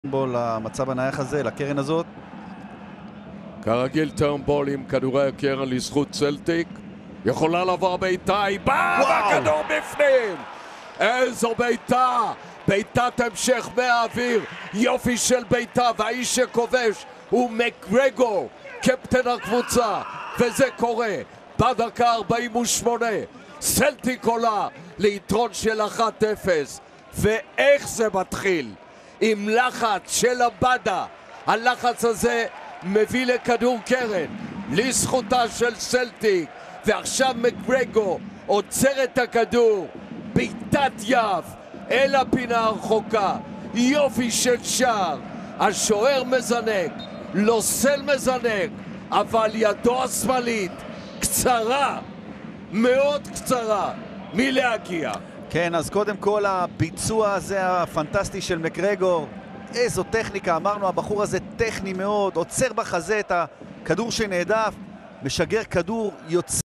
בו למצב הנייח הזה, לקרן הזאת. כרגיל טרנבול עם כדורי הקרן לזכות צלטיק. יכולה לעבור בעיטה, היא באה והכדור בפנים! איזו בעיטה! בעיטת המשך מהאוויר, יופי של בעיטה, והאיש שכובש הוא מקגרגור, קפטן הקבוצה, וזה קורה בדקה 48. צלטיק עולה ליתרון של 1-0, ואיך זה מתחיל? עם לחץ של הבדה. הלחץ הזה מביא לכדור קרן לזכותה של צלטיק, ועכשיו מקגרגור עוצר את הכדור, בעיטת יף אל הפינה הרחוקה, יופי של שער. השוער מזנק, לוסל מזנק, אבל ידו השמאלית קצרה, מאוד קצרה מלהגיע. כן, אז קודם כל הביצוע הזה הפנטסטי של מקגרגור, איזו טכניקה, אמרנו הבחור הזה טכני מאוד, עוצר בחזה את הכדור שנעדף, משגר כדור, יוצא